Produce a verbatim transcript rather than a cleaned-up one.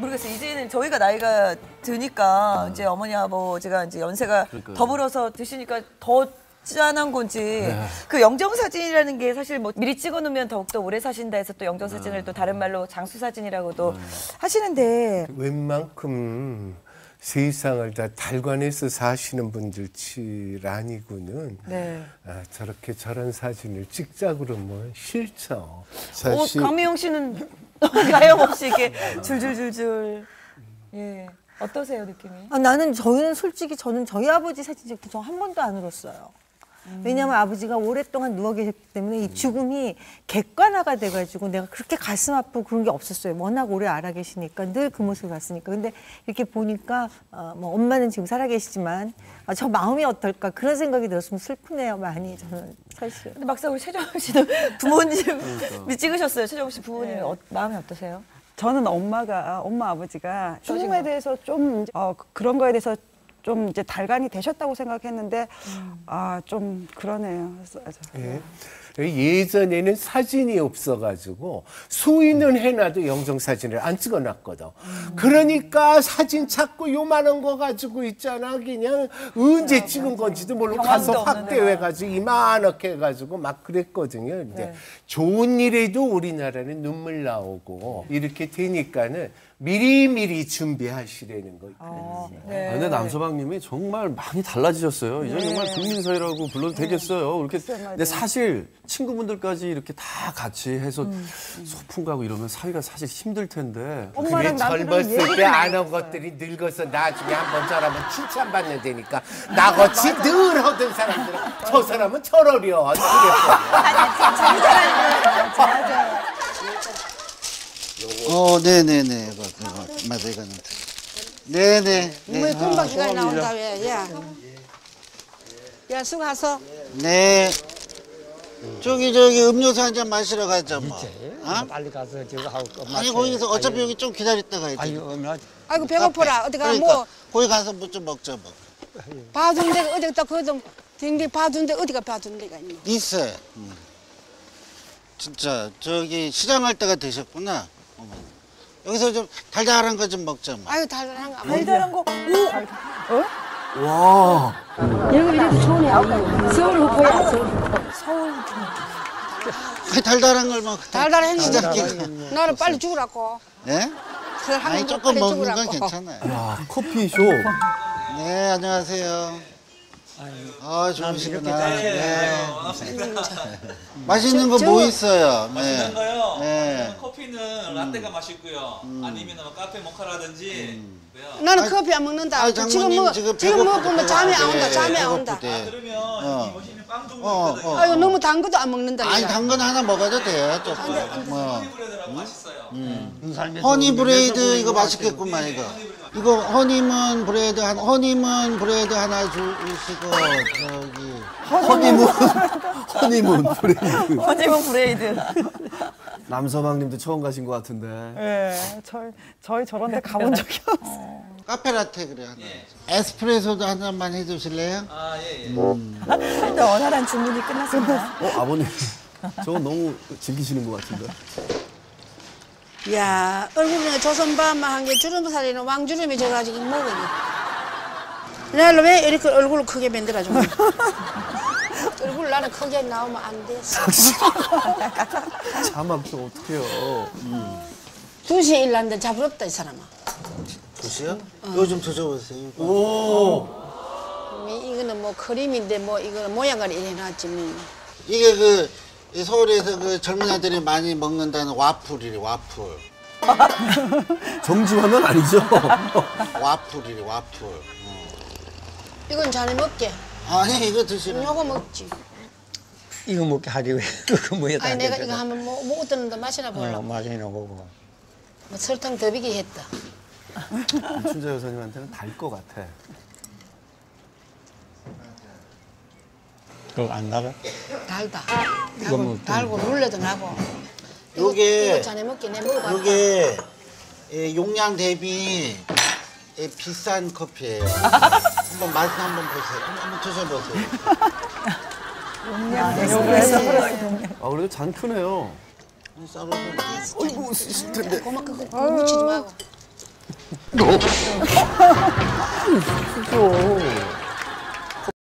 모르겠어요. 이제는 저희가 나이가 드니까 음. 이제 어머니 아버지가 이제 연세가 그러니까요. 더불어서 드시니까 더 짠한 건지 네. 그 영정사진이라는 게 사실 뭐 미리 찍어놓으면 더욱더 오래 사신다 해서 또 영정사진을 네. 또 다른 말로 장수사진이라고도 네. 하시는데 웬만큼 세상을 다 달관해서 사시는 분들치 아니고는 네. 아, 저렇게 저런 사진을 찍자 그러면 싫죠. 사실... 어, 강미영 씨는 가염 없이 이렇게 줄줄줄줄 예 어떠세요 느낌이? 아, 나는 저희는 솔직히 저는 저희 아버지 사진 찍고 저 한 번도 안 울었어요. 음. 왜냐하면 아버지가 오랫동안 누워 계셨기 때문에 이 죽음이 객관화가 돼가지고 내가 그렇게 가슴 아프고 그런 게 없었어요. 워낙 오래 알아 계시니까 늘 그 모습을 봤으니까. 근데 이렇게 보니까 어, 뭐 엄마는 지금 살아 계시지만 아, 저 마음이 어떨까 그런 생각이 들었으면 슬프네요 많이 저는 사실. 근데 막상 우리 최정훈 씨도 부모님이 찍으셨어요. 최정훈 씨 부모님이 네. 어, 마음이 어떠세요? 저는 엄마가 엄마 아버지가 죽음에 대해서 좀 어, 그런 거에 대해서 좀 이제 달관이 되셨다고 생각했는데 음. 아, 좀 그러네요. 예. 예전에는 사진이 없어가지고 수인은 해놔도 영정사진을 안 찍어놨거든. 음. 그러니까 사진 찾고 요만한 거 가지고 있잖아. 그냥 언제 네, 찍은 맞아요. 건지도 모르고 가서 확대해가지고 이만하게 해가지고 막 그랬거든요. 근데 네. 좋은 일에도 우리나라는 눈물 나오고 이렇게 되니까는 미리미리 준비하시라는 거 있거든요. 아, 네. 근데 남서방님이 정말 많이 달라지셨어요. 이제 네. 정말 국민서이라고 불러도 되겠어요. 이렇게. 근데 사실 친구분들까지 이렇게 다 같이 해서 음. 소풍 가고 이러면 사위가 사실 힘들 텐데. 그게 젊었을 때 안 한 것들이 늙어서 나중에 한번 저라면 칭찬받는 데니까 나같이 늘 하던 사람들은 저 사람은 철어려. 맞아요. 어, 네네네. 이거, 이거, 맞아, 이거는. 네네. 뭐 금방 시간이 나온다, 왜, 야. 야, 수고하소. 네. 저기, 저기, 음료수 한 잔 마시러 가자, 뭐. 어? 빨리 가서 저거 하고. 아니, 거기서 어차피 여기 좀 기다렸다가 있지. 아이고, 배고프라. 어디 가, 그러니까, 뭐. 거기 가서 뭐 좀 먹자, 뭐. 봐준 데가 어디 다 거기서 댕댕 봐준 데 어디가 봐준 데가 있니? 있어요. 음. 진짜, 저기, 시장 갈 때가 되셨구나. 여기서 좀 달달한 거 좀 먹자, 뭐. 아유, 달달한 거. 달달한 거. 오! 어? 와. 여기 이렇게 서울이 아까 서울 후보야, 서울. 서울. 그 달달한 걸 먹. 달달했는데. 나는 빨리 죽으라고. 예? 아니, 조금 먹는 건 괜찮아요. 야, 커피숍. 네, 안녕하세요. 아, 좋으시구나. 네. 맛있는 거 뭐 있어요? 맛있는 네. 거요? 네. 커피는 라떼가 맛있고요. 음. 아니면 카페 모카라든지. 음. 나는 아이, 커피 안 먹는다. 아이, 지금 장모님 먹 지금 지금 먹으면 배고프대. 잠이 안 온다. 네, 잠이 안 온다. 배고프대. 아, 그러면 어. 여기 멋있는 빵 종류 어, 있거든요. 어. 아이고 너무 단 것도 안 먹는다. 아니, 내가. 당근 하나 먹어도 돼요, 조금. 뭐. 허니브레드라고 맛있어요. 음. 허니브레이드 이거 맛있겠구만, 이거. 이거 허니문 브레이드 하나, 허니문 브레이드 하나 주시고, 저기. 허니문, 허니문 브레이드. 허니문 브레이드. 남서방님도 처음 가신 것 같은데. 네, 저희, 저희 저런 데 가본 적이 없어요. 카페라테 그래, 하나. 예. 에스프레소도 한 잔만 해주실래요? 아, 예, 예. 음. 일단 원활한 주문이 끝났습니다. 어, 아버님. 저거 너무 즐기시는 것 같은데. 야 얼굴에 조선밤만 한 게 주름살이는 왕주름이 져가지고 먹으니. 내가 왜 이렇게 얼굴을 크게 만들어준 거야? 얼굴 나는 크게 나오면 안 돼. 자막좀 어떡해요. 음. 두 시에 일났는데 자부럽다 이 사람아. 두 시요? 어. 요즘 드셔보세요. 오. 이거는 뭐 크림인데 뭐 이거는 모양을 이래 놨지 뭐. 이게 그 서울에서 그 젊은 애들이 많이 먹는다는 와플이래, 와플. 정지화면 아니죠? 와플이래, 와플. 어. 이건 자네 먹게. 아니, 이거 드시라. 요거 먹지. 이거 먹게 하지 왜 그거 뭐야? 아니 내가 이거 한번 뭐, 뭐 어떠는데 맛이나 보려고. 어, 맛이나 보고. 뭐 설탕 더 비게 했다. 춘자 여사님한테는 달 것 같아. 그거 안 나가? 달다. 이거 뭐 달고, 달고 룰레도 나고. 요게 이거 자네 먹게 내 먹어봤다. 요게 예, 용량 대비 예, 비싼 커피예요. 한번 맛 한번 보세요. 한번 드셔보세요. 용량 대비. 아, 그래도 잔 크네요. 썰어서. 어이구, 있을 텐데. 고맙게 묻히지 말고. 줘.